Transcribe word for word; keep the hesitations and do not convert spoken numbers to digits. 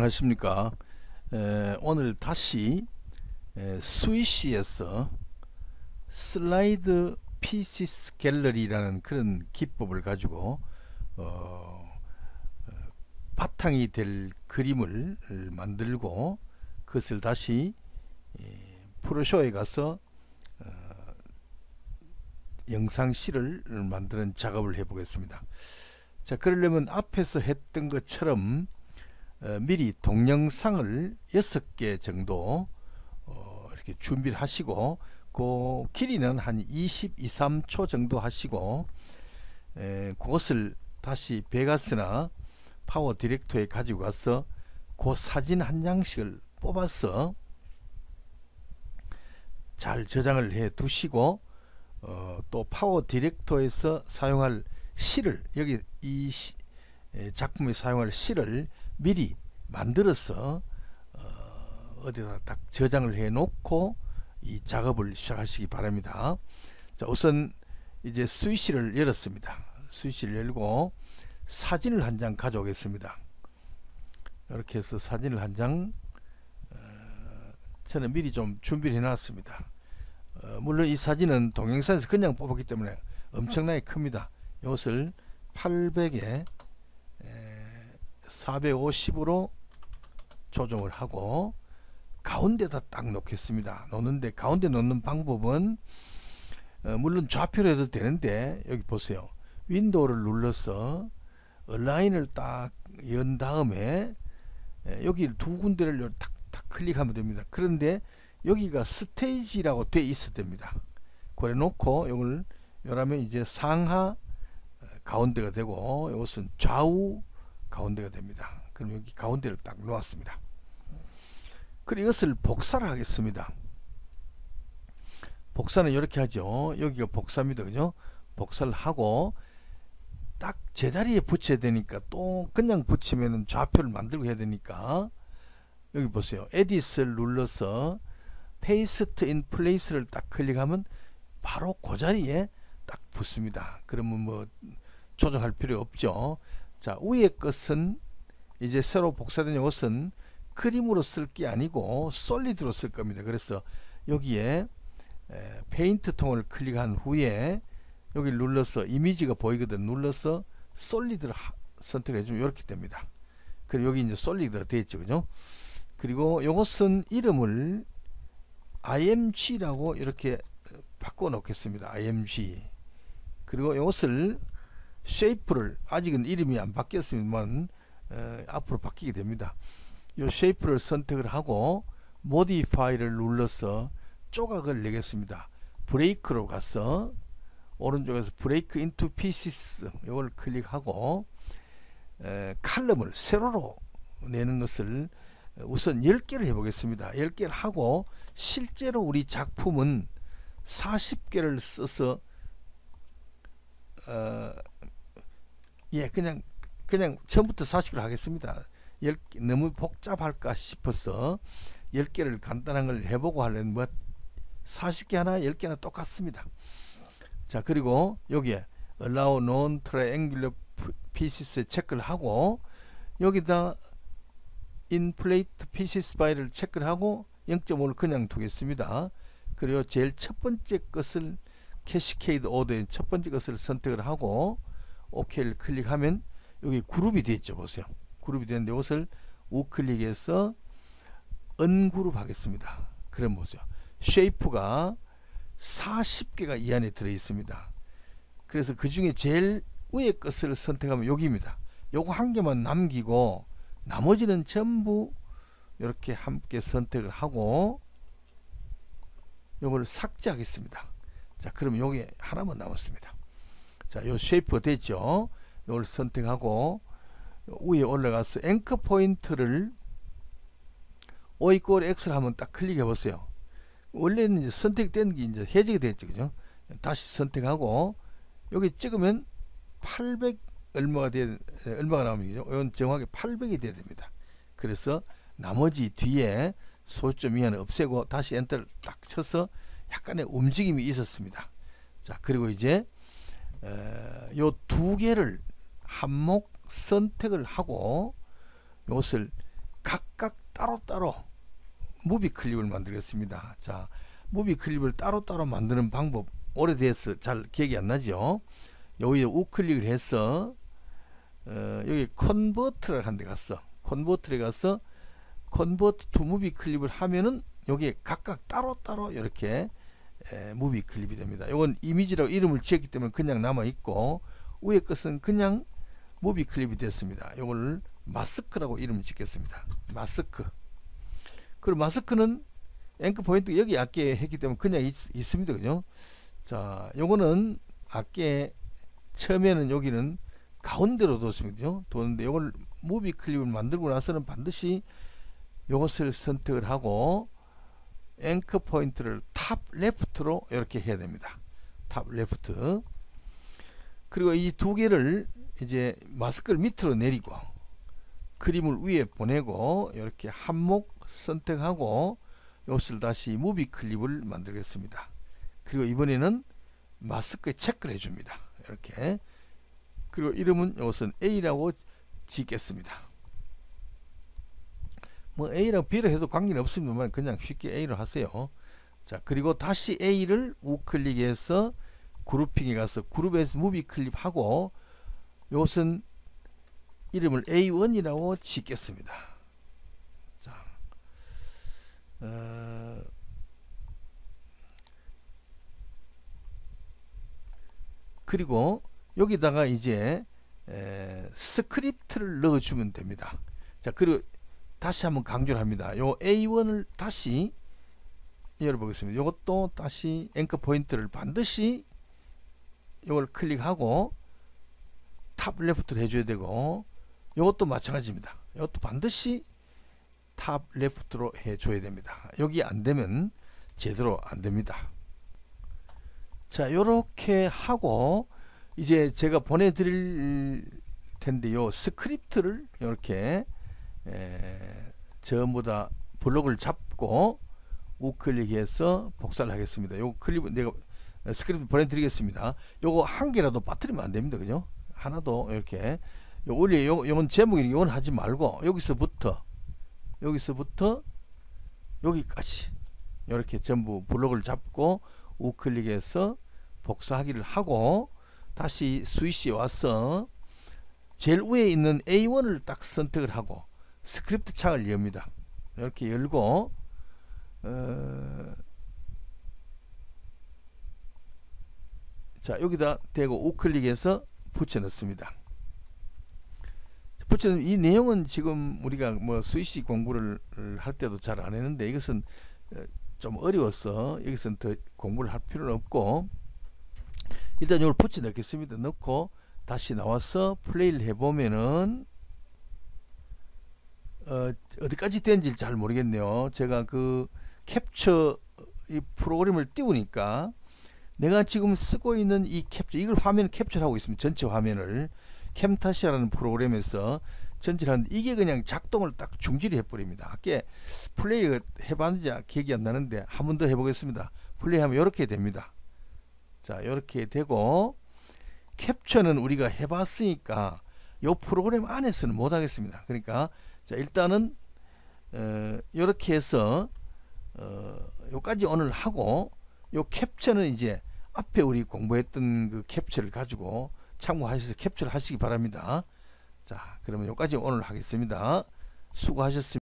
안녕하십니까. 에, 오늘 다시 에, 스위시에서 슬라이드 피시스 갤러리라는 그런 기법을 가지고 어, 어, 바탕이 될 그림을 만들고 그것을 다시 에, 프로쇼에 가서 어, 영상실을 만드는 작업을 해 보겠습니다. 자, 그러려면 앞에서 했던 것처럼 어, 미리 동영상을 여섯 개 정도 어, 이렇게 준비를 하시고 그 길이는 한 이십이, 삼 초 정도 하시고 에, 그것을 다시 베가스나 파워 디렉터에 가지고 가서 그 사진 한 장씩을 뽑아서 잘 저장을 해 두시고 어, 또 파워 디렉터에서 사용할 실을 여기 이 시, 에, 작품에 사용할 실을 미리 만들어서 어, 어디다 딱 저장을 해 놓고 이 작업을 시작하시기 바랍니다. 자, 우선 이제 스위치를 열었습니다. 스위치를 열고 사진을 한 장 가져오겠습니다. 이렇게 해서 사진을 한 장 어, 저는 미리 좀 준비를 해 놨습니다. 어, 물론 이 사진은 동영상에서 그냥 뽑았기 때문에 엄청나게 큽니다. 이것을 팔백에 사백오십으로 조정을 하고 가운데다 딱 놓겠습니다. 놓는데 가운데 놓는 방법은 어, 물론 좌표로 해도 되는데 여기 보세요. 윈도우를 눌러서 얼라인을 딱 연 다음에 에, 여기 두 군데를 탁탁 클릭하면 됩니다. 그런데 여기가 스테이지라고 돼 있어야 됩니다. 그래 놓고 이걸 요라면 이제 상하 가운데가 되고 이것은 좌우 가운데가 됩니다. 그럼 여기 가운데를 딱 놓았습니다. 그리고 이것을 복사를 하겠습니다. 복사는 이렇게 하죠. 여기가 복사입니다. 그죠? 복사를 하고 딱 제자리에 붙여야 되니까 또 그냥 붙이면 좌표를 만들고 해야 되니까 여기 보세요. 에디트를 눌러서 페이스트 인 플레이스를 딱 클릭하면 바로 그 자리에 딱 붙습니다. 그러면 뭐 조정할 필요 없죠. 자, 위에 것은 이제 새로 복사된 이것은 그림으로 쓸 게 아니고 솔리드로 쓸 겁니다. 그래서 여기에 에, 페인트 통을 클릭한 후에 여기 눌러서 이미지가 보이거든. 눌러서 솔리드를 하, 선택해 주면 이렇게 됩니다. 그리고 여기 이제 솔리드가 되어 있죠. 그죠? 그리고 이것은 이름을 아이엠지라고 이렇게 바꿔 놓겠습니다. 아이엠지. 그리고 이것을 쉐이프를 아직은 이름이 안 바뀌었으면 어, 앞으로 바뀌게 됩니다. 이 쉐이프를 선택을 하고 모디파이를 눌러서 조각을 내겠습니다. 브레이크로 가서 오른쪽에서 브레이크 인투 피시스 이걸 클릭하고 에, 칼럼을 세로로 내는 것을 우선 열 개를 해 보겠습니다. 열 개를 하고 실제로 우리 작품은 사십 개를 써서 어, 예, 그냥 그냥 처음부터 사십 개를 하겠습니다. 열 개, 너무 복잡할까 싶어서 열 개를 간단한 걸 해보고 하려면 뭐 사십 개 하나 열 개 하나 똑같습니다. 자, 그리고 여기에 Allow Non-Triangular Pieces에 체크를 하고 여기다 Inflate Pieces by를 체크를 하고 영 점 오를 그냥 두겠습니다. 그리고 제일 첫 번째 것을 캐시케이드 오더의 첫 번째 것을 선택을 하고 OK를 클릭하면 여기 그룹이 되어 있죠. 보세요. 그룹이 되는데 이것을 우클릭해서 언그룹 하겠습니다. 그럼 보세요. 쉐이프가 사십 개가 이 안에 들어 있습니다. 그래서 그 중에 제일 위에 것을 선택하면 여기입니다. 요거 한 개만 남기고 나머지는 전부 이렇게 함께 선택을 하고 요거를 삭제하겠습니다. 자, 그러면 요게 하나만 남았습니다. 자, 요 쉐이프가 됐죠. 요걸 선택하고 위에 올라가서 앵커 포인트를 O 이퀄 X를 한번 딱 클릭해 보세요. 원래는 이제 선택된 게 이제 해제가 됐죠. 그죠? 다시 선택하고 여기 찍으면 팔백 얼마가 돼, 얼마가 나오면 이죠? 이건 정확하게 팔백이 돼야 됩니다. 그래서 나머지 뒤에 소점 이하는 없애고 다시 엔터를 딱 쳐서 약간의 움직임이 있었습니다. 자, 그리고 이제 요 두 개를 한몫 선택을 하고 이것을 각각 따로따로 무비 클립을 만들겠습니다. 자, 무비 클립을 따로따로 만드는 방법 오래돼서 잘 기억이 안 나죠. 여기에 우클릭을 해서 어, 여기 컨버트를 한 데 갔어. 컨버트에 가서 컨버트 투 무비 클립을 하면은 여기에 각각 따로따로 이렇게 에, 무비 클립이 됩니다. 이건 이미지라고 이름을 지었기 때문에 그냥 남아 있고, 위에 것은 그냥 무비 클립이 됐습니다. 이걸 마스크라고 이름을 짓겠습니다. 마스크. 그리고 마스크는 앵커 포인트 여기 아까 했기 때문에 그냥 있, 있습니다. 그죠? 자, 요거는 아까 처음에는 여기는 가운데로 뒀습니다. 뒀는데 이걸 무비 클립을 만들고 나서는 반드시 이것을 선택을 하고 앵커 포인트를 탑 레프트로 이렇게 해야 됩니다. 탑 레프트. 그리고 이 두 개를 이제 마스크를 밑으로 내리고 그림을 위에 보내고 이렇게 한목 선택하고 이것을 다시 무비 클립을 만들겠습니다. 그리고 이번에는 마스크에 체크를 해줍니다. 이렇게. 그리고 이름은 이것은 A라고 짓겠습니다. 뭐 A라고 B로 해도 관계는 없습니다만 그냥 쉽게 A로 하세요. 자, 그리고 다시 A를 우클릭해서 그룹핑에 가서 그룹에서 무비 클립하고 이것은 이름을 에이 원이라고 짓겠습니다. 자, 어, 그리고 여기다가 이제 에, 스크립트를 넣어주면 됩니다. 자, 그리고 다시 한번 강조를 합니다. 요 에이 원을 다시 열어보겠습니다. 이것도 다시 앵커 포인트를 반드시 이걸 클릭하고 탑 레프트를 해줘야 되고, 이것도 마찬가지입니다. 이것도 반드시 탑 레프트로 해줘야 됩니다. 여기 안되면 제대로 안됩니다. 자, 요렇게 하고 이제 제가 보내드릴 텐데요, 스크립트를 이렇게 에, 전부 다 블록을 잡고 우클릭해서 복사를 하겠습니다. 요 클립은 내가 스크립트 보내드리겠습니다. 요거 한 개라도 빠뜨리면 안됩니다. 그죠? 하나도 이렇게 요 원래 요, 요건 제목이 요건 하지 말고 여기서부터 여기서부터 여기까지 이렇게 전부 블록을 잡고 우클릭해서 복사하기를 하고 다시 스위치에 와서 제일 위에 있는 에이 원을 딱 선택을 하고 스크립트 창을 엽니다. 이렇게 열고 어, 자, 여기다 대고 우클릭해서 붙여 넣습니다. 붙여 이 내용은 지금 우리가 뭐 스위치 공부를 할 때도 잘 안 했는데 이것은 좀 어려워서 여기서는 더 공부를 할 필요는 없고, 일단 이걸 붙여 넣겠습니다. 넣고 다시 나와서 플레이를 해보면은 어, 어디까지 된지 잘 모르겠네요. 제가 그 캡처 이 프로그램을 띄우니까 내가 지금 쓰고 있는 이 캡처, 이걸 화면을 캡처를 하고 있습니다. 전체 화면을 캠타시아라는 프로그램에서 전체를 하는데 이게 그냥 작동을 딱 중지를 해버립니다. 아까 플레이 해봤는지 기억이 안 나는데 한 번 더 해보겠습니다. 플레이하면 이렇게 됩니다. 자, 이렇게 되고 캡처는 우리가 해봤으니까 이 프로그램 안에서는 못 하겠습니다. 그러니까 자, 일단은 어, 이렇게 해서 어, 요까지 오늘 하고 요 캡처는 이제 앞에 우리 공부했던 그 캡처를 가지고 참고하셔서 캡처를 하시기 바랍니다. 자, 그러면 여기까지 오늘 하겠습니다. 수고하셨습니다.